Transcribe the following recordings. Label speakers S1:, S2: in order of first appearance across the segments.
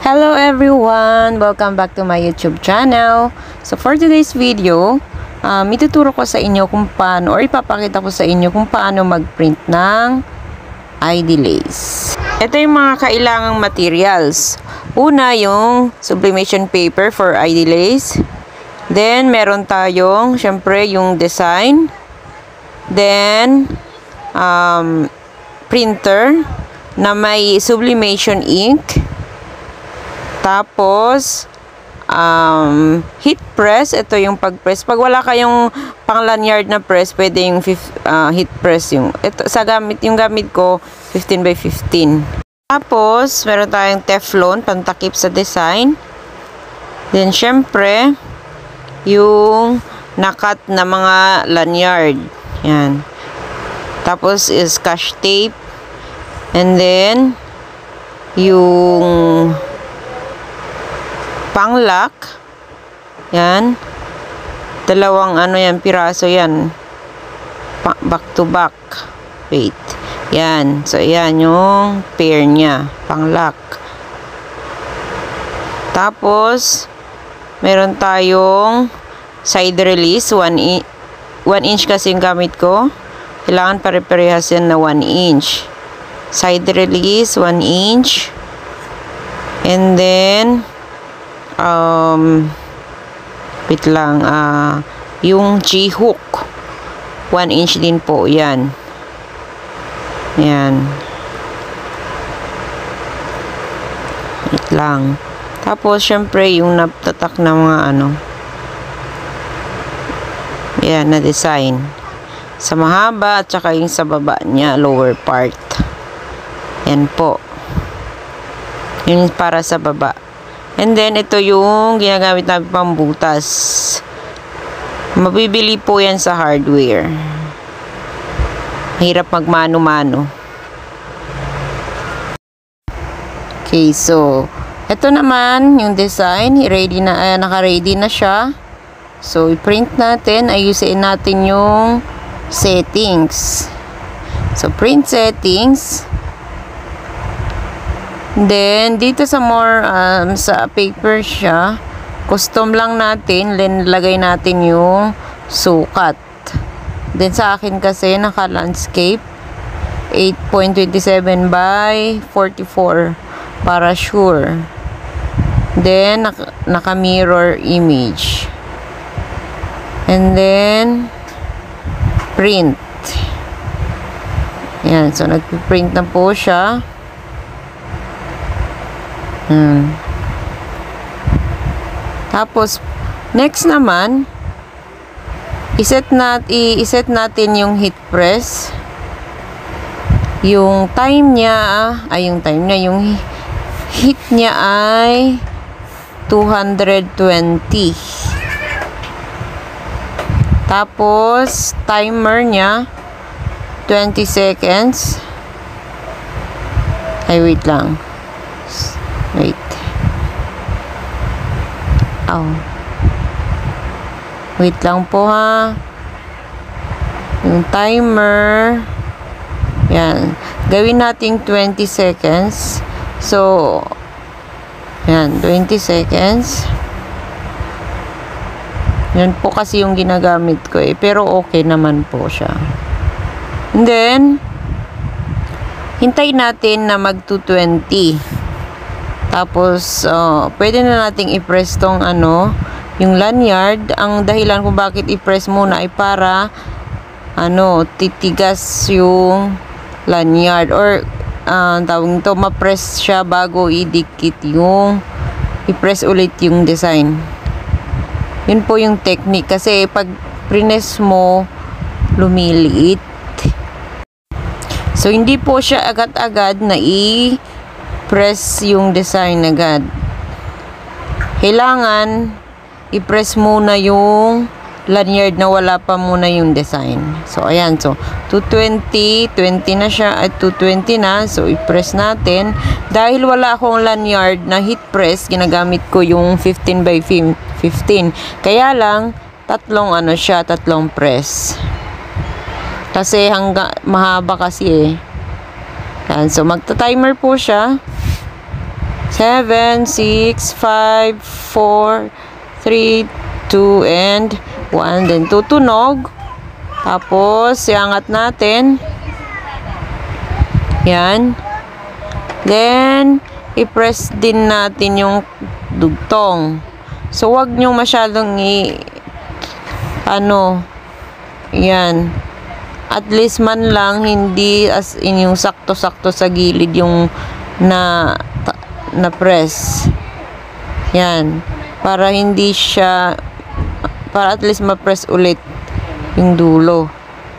S1: Hello everyone! Welcome back to my YouTube channel. So for today's video, ituturo ko sa inyo kung paano or ipapakita ko sa inyo kung paano mag-print ng ID lace. Ito yung mga kailangang materials. Una, yung sublimation paper for ID lace. Then, meron tayong, syempre, yung design. Then, printer na may sublimation ink. Tapos, heat press. Ito yung pag-press. Pag wala kayong pang lanyard na press, pwede yung heat press. Ito, yung gamit ko, 15 by 15. Tapos, meron tayong Teflon, pantakip sa design. Then, syempre, yung nakat na mga lanyard. Yan. Tapos, is scotch tape. And then, yung pang-lock. Yan. Dalawang piraso yan. Back to back. Wait. Yan. So, yan yung pair niya. Pang-lock. Tapos, meron tayong side release. 1 inch kasi yung gamit ko. Kailangan pare-parehas yan na 1 inch. Side release, 1 inch. And then, wait lang, yung G-hook 1 inch din po yan. Wait lang. Tapos syempre yung natatak na mga yan na design sa mahaba at saka yung sa baba niya, lower part. Yan po, yun para sa baba. And then, ito yung ginagamit namin pang butas. Mabibili po yan sa hardware. Mahirap magmano-mano. Okay, so, ito naman yung design. Naka-ready na siya. So, i-print natin. Ayusin natin yung settings. So, print settings. Then, dito sa more, sa paper siya, custom lang natin, then lagay natin yung sukat. Then, sa akin kasi, naka-landscape, 8.27 by 44, para sure. Then, naka-mirror image. And then, print. Yan, so, nagpiprint na po siya. Tapos, next naman, iset natin yung heat press. Yung time niya, yung heat niya ay 220. Tapos, timer niya, 20 seconds. Wait lang. Wait. Wait lang po ha. Yung timer. Yan. Gawin natin 20 seconds. So, yan. 20 seconds. Yan po kasi yung ginagamit ko pero okay naman po siya. And then, hintayin natin na mag 220. Tapos, pwede na nating i-press tong yung lanyard. Ang dahilan kung bakit i-press muna ay para, titigas yung lanyard. Or, tawag nito, ma-press siya bago idikit yung, i-press ulit yung design. Yun po yung technique. Kasi, pag press mo, lumiliit. So, hindi po siya agad-agad na press yung design agad. Kailangan i-press muna yung lanyard na wala pa muna yung design. So, ayan. So, 220, 20 na siya at 220 na. So, i-press natin. Dahil wala akong lanyard na heat press, ginagamit ko yung 15 by 15. Kaya lang, tatlong press. Kasi mahaba kasi Yan. So, magta-timer po siya. 7, 6, 5, 4, 3, 2, and 1. Then, tutunog. Tapos, iangat natin. Yan. Then, i-press din natin yung dugtong. So, wag nyo masyadong yan. At least man lang, hindi as in yung sakto-sakto sa gilid yung na press. Yan. Para hindi siya, para at least ma-press ulit yung dulo.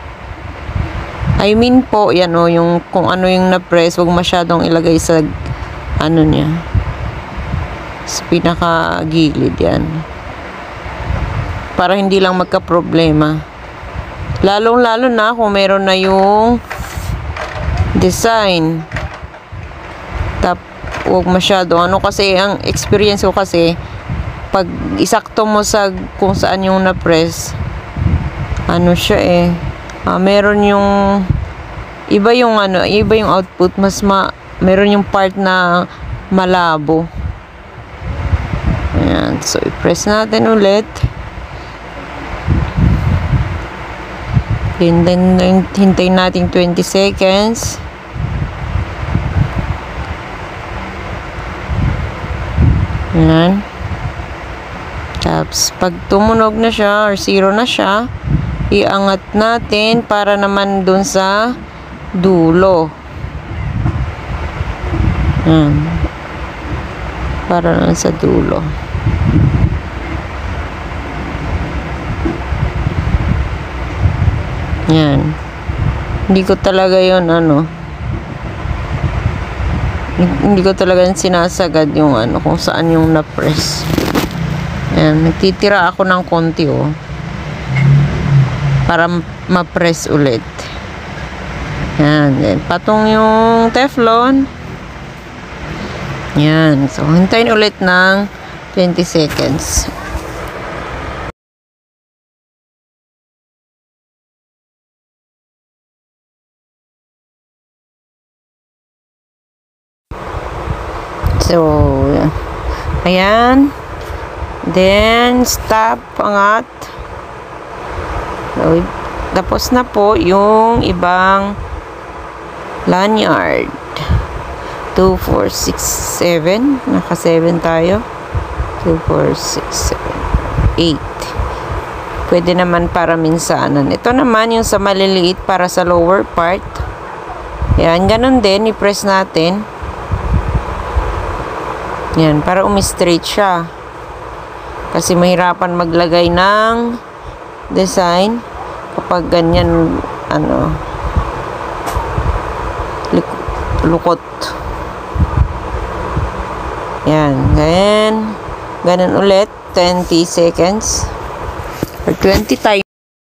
S1: I mean po, yan o, yung kung ano yung na-press, wag masyadong ilagay sa niya. Sa pinaka-gilid yan. Para hindi lang magka-problema. Lalong-lalo na kung meron na yung design. Huwag masyado. Kasi ang experience ko kasi, pag isakto mo sa kung saan yung na-press, siya meron yung iba yung output, meron yung part na malabo. Ayan. So, i-press natin ulit. Hintayin natin 20 seconds. Ayan. Tapos, pag tumunog na siya or 0 na siya, iangat natin para naman dun sa dulo. Ayan. Para naman sa dulo. Ayan. Hindi ko talaga yun hindi ko talaga sinasagad yung kung saan yung na-press. Ayan, nagtitira ako ng konti para ma-press ulit. Ayan, then patong yung Teflon. Ayan, so hintayin ulit ng 20 seconds. So, ayan. Then, stop, angat. So, tapos na po yung ibang lanyard. 2, 4, 6, 7. Naka 7 tayo. 2, 4, 6, 7, 8. Pwede naman para minsanan. Ito naman yung sa maliliit para sa lower part. Ayan, ganun din. I-press natin. Yan, para umi-straight siya. Kasi mahirapan maglagay ng design kapag ganyan, lukot. Yan, ganun ulit, 20 seconds. Or 20 times.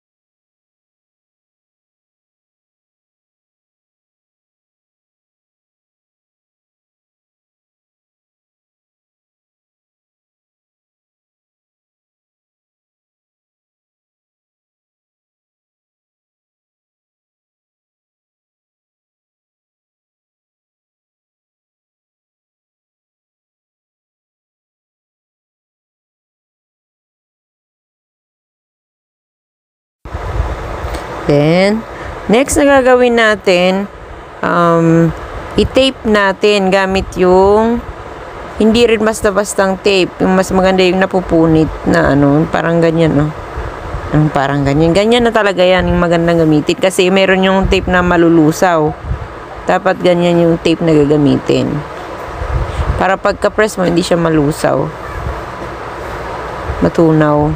S1: Then, next na gagawin natin, i-tape natin gamit yung hindi rin basta-bastang tape. Yung mas maganda yung napupunit na parang ganyan, parang ganyan. Ganyan na talaga yan, yung magandang gamitin. Kasi meron yung tape na malulusaw. Dapat ganyan yung tape na gagamitin. Para pagka-press mo, hindi siya malusaw. Matunaw.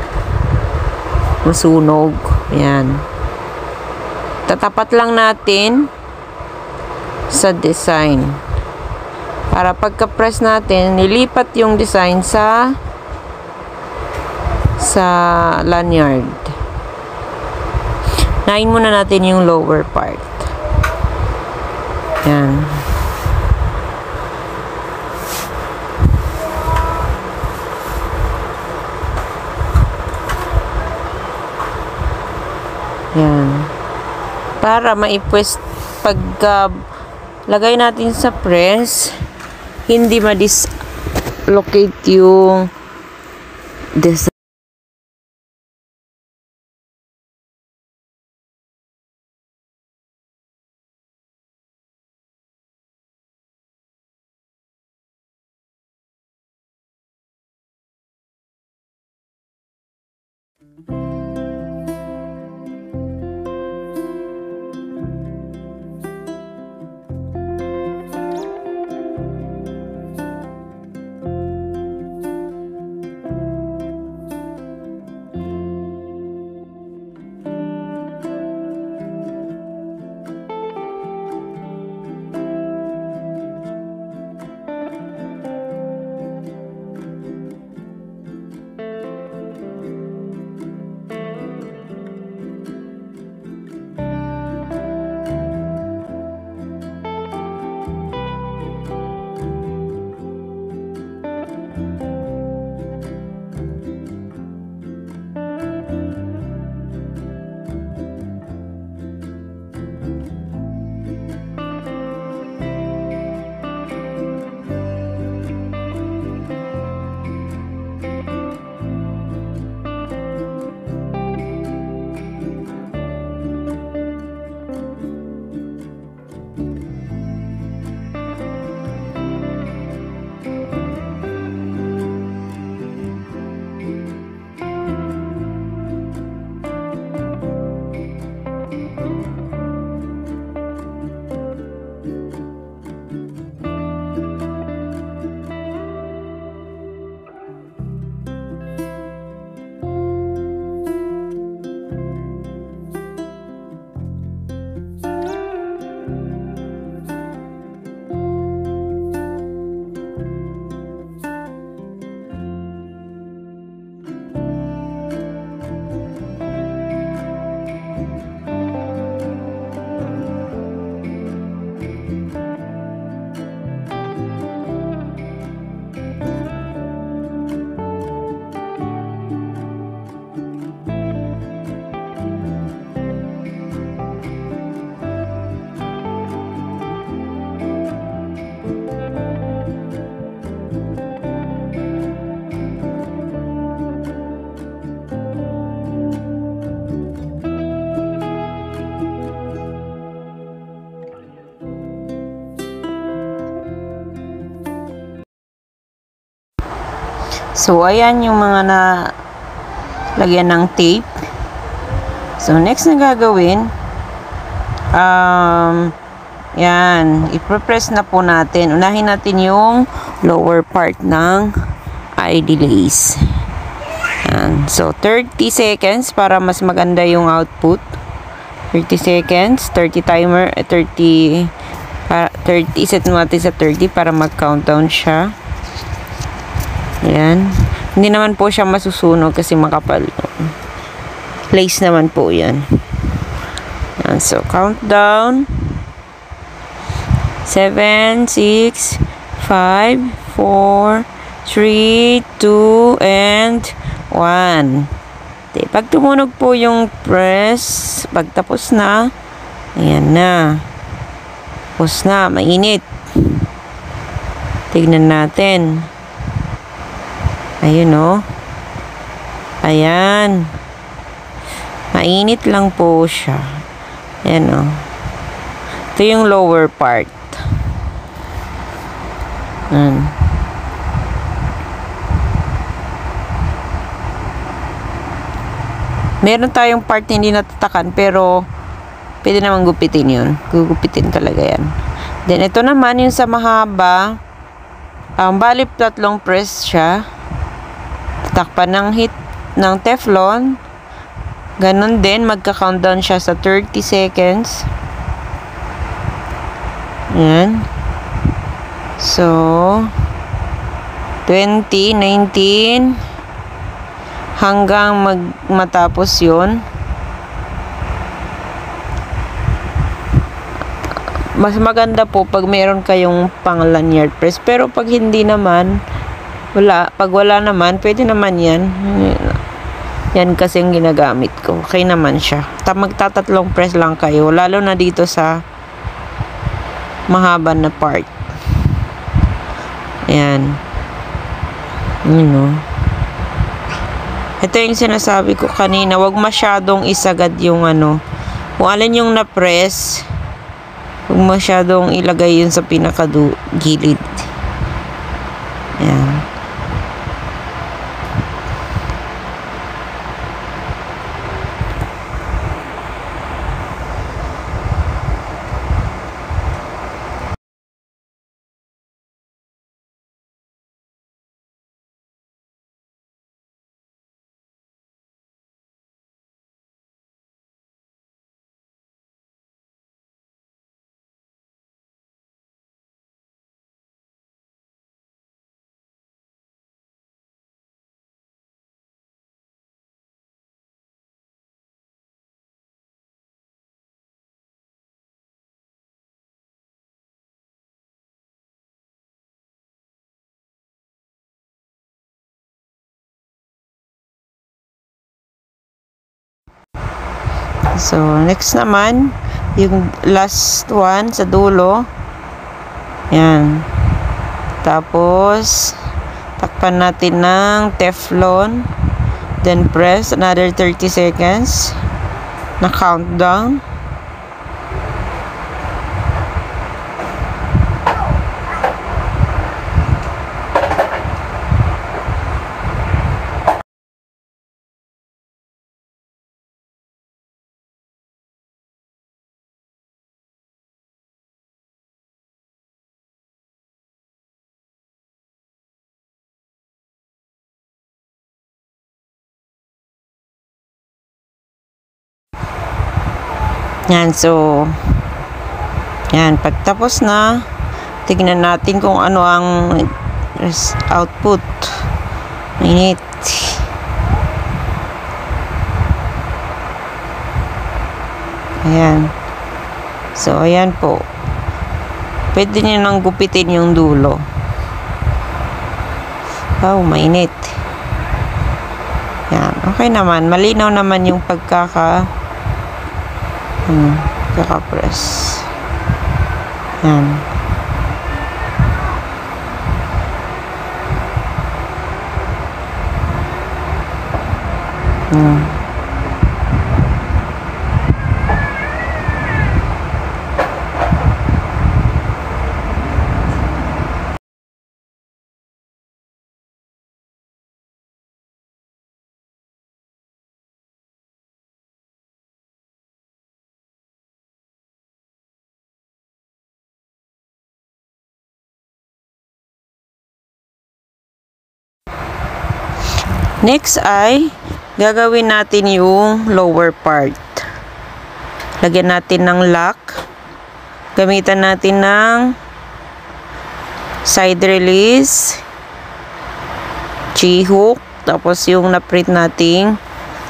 S1: Masunog. Ayan. Tatapat lang natin sa design. Para pagka-press natin, nilipat yung design sa lanyard. Nain muna natin yung lower part. Yan. Yan. Para maipwes pagka lagay natin sa press, hindi ma-dislocate yung this. So, ayan yung mga na lagyan ng tape. So, next na gagawin, yan, iprepress na po natin. Unahin natin yung lower part ng ID lace. Yan. So, 30 seconds para mas maganda yung output. 30 seconds, 30 timer, 30, set natin sa 30 para mag-countdown siya. Ayan. Hindi naman po siya masusunog kasi makapal. Lace naman po yan. Ayan. So, countdown. 7, 6, 5, 4, 3, 2, and 1. Okay. Pag tumunog po yung press, pagtapos na, ayan na. Tapos na, mainit. Tignan natin. Ayun o. Ayan. Mainit lang po siya. Ayan o. Ito yung lower part. Ayan. Meron tayong part na hindi natatakan pero pwede naman gupitin yun. Gugupitin talaga yan. Then ito naman yung sa mahaba. Bali 3 press siya. Takpan ng heat ng Teflon. Ganon din, magka-countdown siya sa 30 seconds. Ayan. So, 20, 19, hanggang matapos yun. Mas maganda po pag meron kayong pang lanyard press. Pero pag hindi naman, pag wala naman, pwede naman yan. Yan kasi yung ginagamit ko. Okay naman siya. Magtatatlong press lang kayo. Lalo na dito sa mahaba na part. Ayan. Yun, no? Ito yung sinasabi ko kanina, wag masyadong isagad yung ano. Kung alin yung na-press, wag masyadong ilagay yun sa pinaka-gilid. Ayan. So, next naman, yung last one sa dulo. Yan. Tapos, takpan natin ng Teflon. Then, press another 30 seconds na countdown. Yan, so, yan, pagtapos na, tignan natin kung ano ang output. Mainit. Ayan. So, ayan po. Pwede nyo nang gupitin yung dulo. Wow, mainit. Yan, okay naman. Malinaw naman yung kaka-press. Yan. Next ay gagawin natin yung lower part. Lagyan natin ng lock. Gamitan natin ng side release, G-hook, tapos yung na-print nating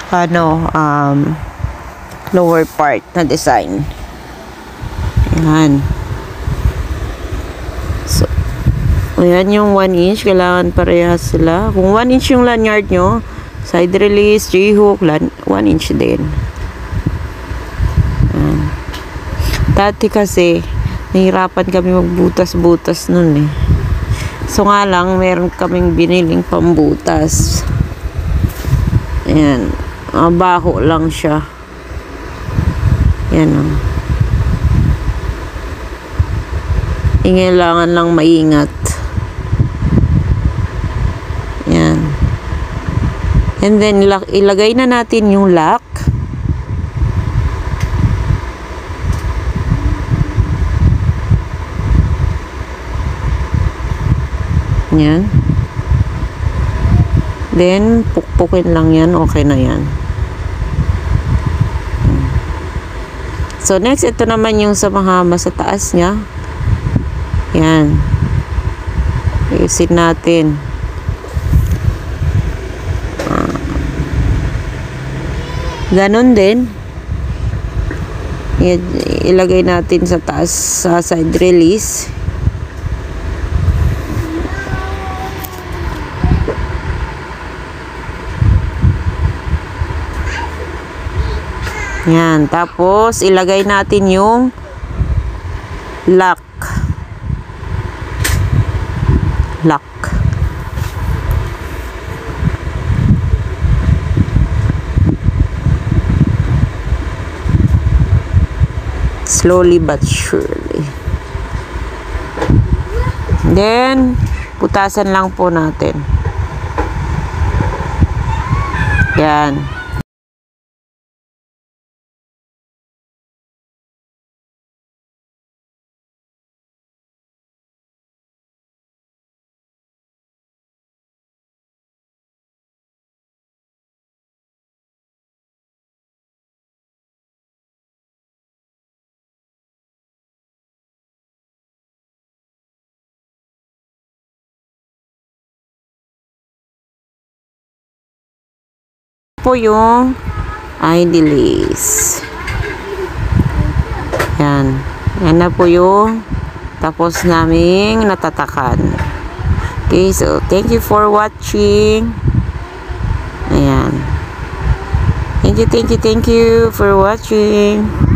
S1: lower part na design. Ayan. So, ayan yung 1 inch. Kailangan parehas sila. Kung 1 inch yung lanyard nyo, side release, G-hook, 1 inch din. Ayan. Dati kasi, nahirapan kami magbutas-butas nun eh. So nga lang, meron kaming biniling pambutas. Ayan. Baho lang siya. Ayan o. Kailangan lang maingat. Ayan. And then, ilagay na natin yung lock. Yan. Then, pukpukin lang yan. Okay na yan. So, next, ito naman yung sa mahama sa taas niya. Yan. Ayusin natin. Ganon din. Ilagay natin sa taas sa side release. Yan. Tapos, ilagay natin yung lock. lock. Slowly but surely. Then, putasan lang po natin. Yan. Po yung ID list. Yan. Yan na po yung tapos naming natatakan. Okay, so thank you for watching. Ayan. Thank you for watching.